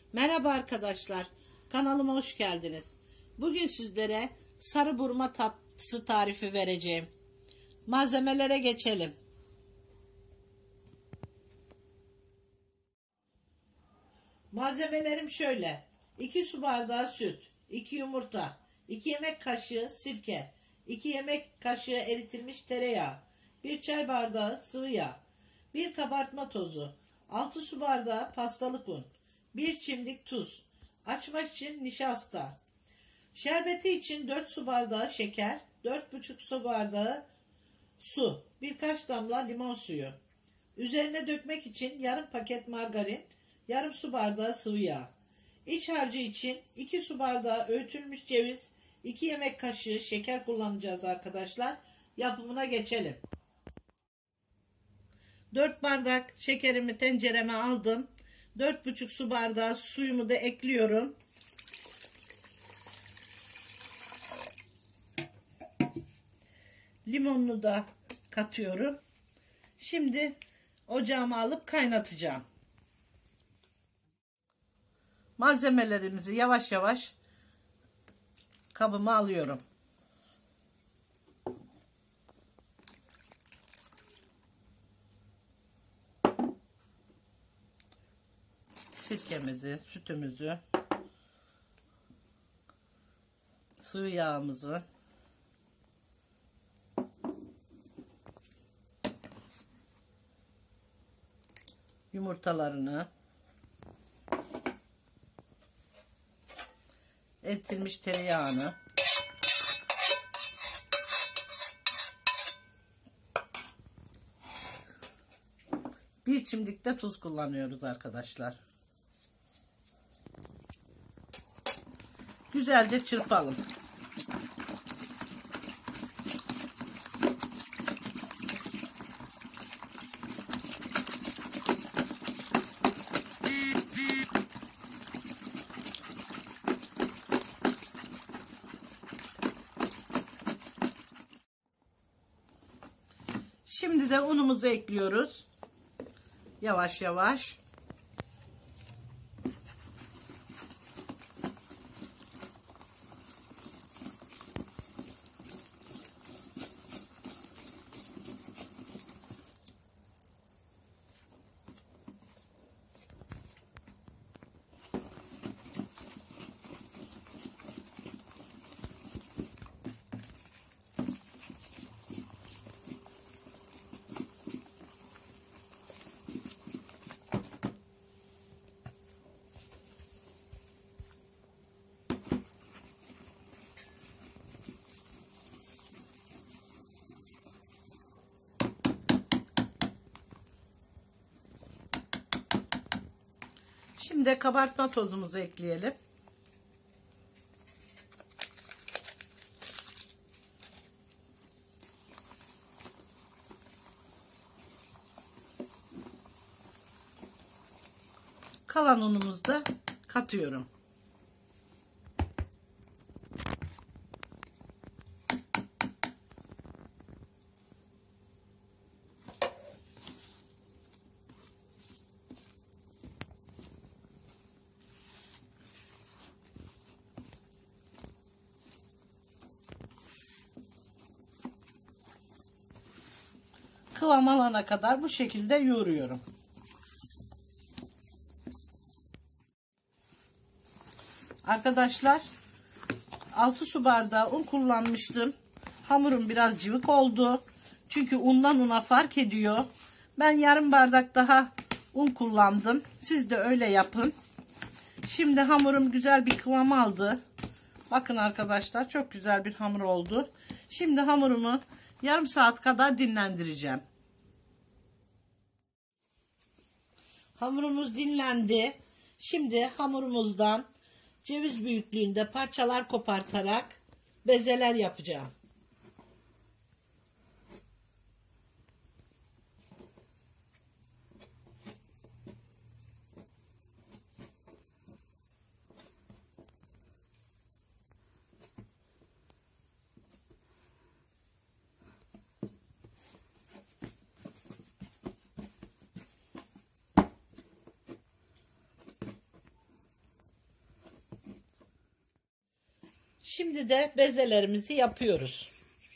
Merhaba arkadaşlar, kanalıma hoş geldiniz. Bugün sizlere sarı burma tatlısı tarifi vereceğim. Malzemelere geçelim. Malzemelerim şöyle: 2 su bardağı süt, 2 yumurta, 2 yemek kaşığı sirke, 2 yemek kaşığı eritilmiş tereyağı, 1 çay bardağı sıvı yağ, 1 kabartma tozu, 6 su bardağı pastalık un, 1 çimdik tuz, açmak için nişasta, şerbeti için 4 su bardağı şeker, 4,5 su bardağı su, birkaç damla limon suyu. Üzerine dökmek için yarım paket margarin, yarım su bardağı sıvı yağ. İç harcı için 2 su bardağı öğütülmüş ceviz, 2 yemek kaşığı şeker kullanacağız arkadaşlar. Yapımına geçelim. 4 bardak şekerimi tencereme aldım. 4,5 su bardağı suyumu da ekliyorum. Limonunu da katıyorum. Şimdi ocağıma alıp kaynatacağım. Malzemelerimizi yavaş yavaş kabıma alıyorum. Sirkemizi, sütümüzü, sıvı yağımızı, yumurtalarını, eritilmiş tereyağını, bir çimdik de tuz kullanıyoruz arkadaşlar. Güzelce çırpalım. Şimdi de unumuzu ekliyoruz. Yavaş yavaş. Şimdi kabartma tozumuzu ekleyelim. Kalan unumuzu da katıyorum. Kıvam alana kadar bu şekilde yoğuruyorum. Arkadaşlar 6 su bardağı un kullanmıştım. Hamurum biraz cıvık oldu. Çünkü undan una fark ediyor. Ben yarım bardak daha un kullandım. Siz de öyle yapın. Şimdi hamurum güzel bir kıvam aldı. Bakın arkadaşlar, çok güzel bir hamur oldu. Şimdi hamurumu yarım saat kadar dinlendireceğim. Hamurumuz dinlendi. Şimdi hamurumuzdan ceviz büyüklüğünde parçalar kopartarak bezeler yapacağım. Şimdi de bezelerimizi yapıyoruz.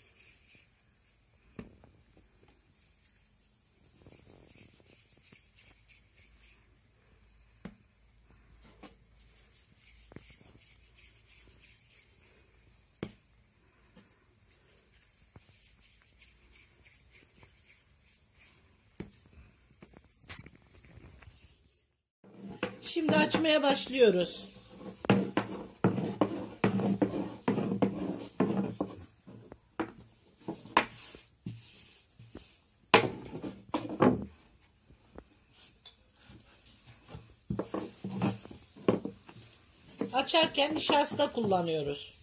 Şimdi açmaya başlıyoruz. Açarken nişasta kullanıyoruz.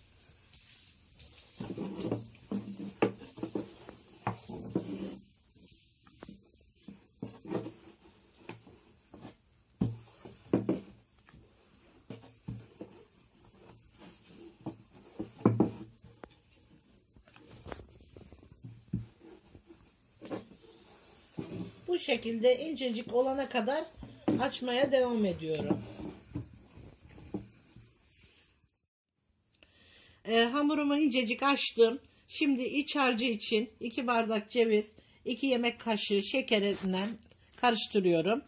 Bu şekilde incecik olana kadar açmaya devam ediyorum. Hamurumu incecik açtım. Şimdi iç harcı için 2 bardak ceviz, 2 yemek kaşığı şekerinden karıştırıyorum.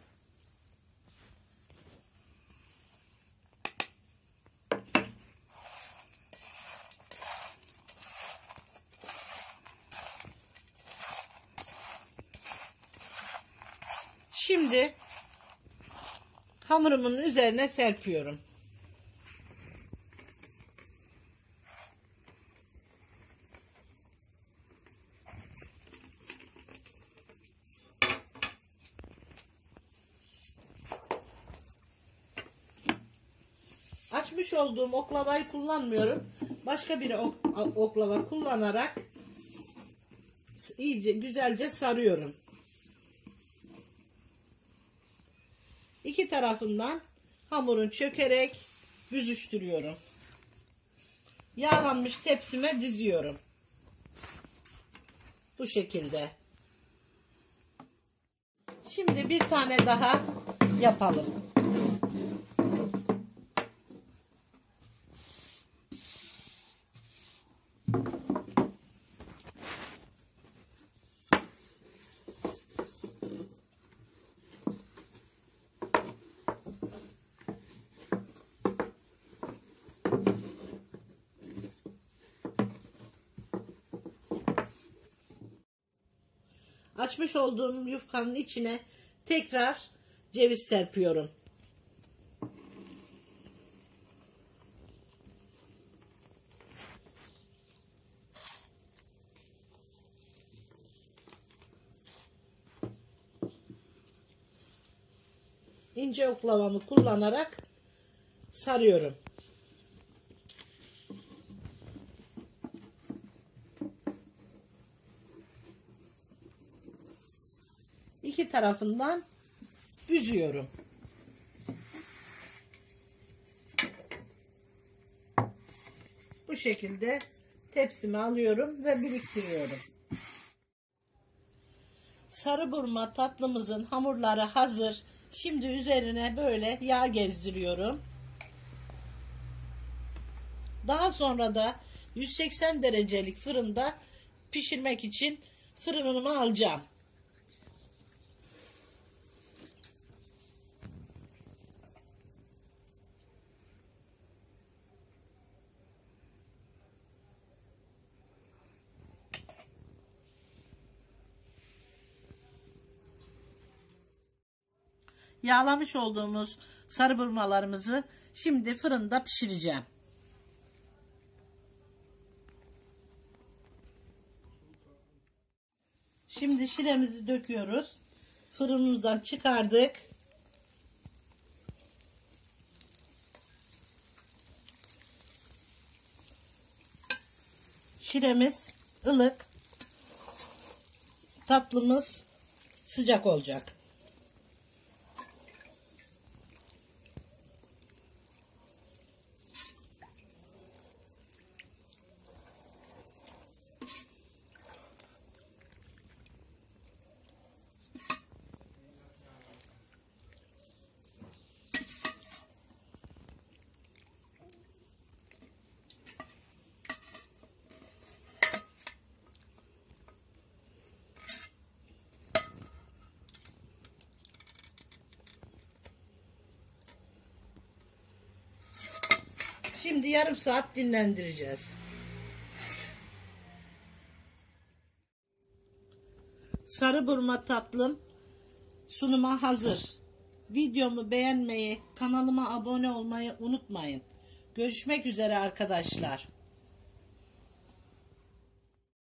Şimdi hamurumun üzerine serpiyorum. Açmış olduğum oklavayı kullanmıyorum. Başka bir oklava kullanarak iyice güzelce sarıyorum. İki tarafından hamurun çökerek büzüştürüyorum. Yağlanmış tepsime diziyorum. Bu şekilde. Şimdi bir tane daha yapalım. Açmış olduğum yufkanın içine tekrar ceviz serpiyorum. İnce oklavamı kullanarak sarıyorum. İki tarafından büzüyorum. Bu şekilde tepsime alıyorum ve biriktiriyorum. Sarı burma tatlımızın hamurları hazır. Şimdi üzerine böyle yağ gezdiriyorum. Daha sonra da 180 derecelik fırında pişirmek için fırınımı alacağım. Yağlamış olduğumuz sarı burmalarımızı şimdi fırında pişireceğim. Şimdi şiremizi döküyoruz. Fırınımızdan çıkardık. Şiremiz ılık. Tatlımız sıcak olacak. Şimdi yarım saat dinlendireceğiz. Sarı burma tatlım sunuma hazır. Videomu beğenmeyi, kanalıma abone olmayı unutmayın. Görüşmek üzere arkadaşlar.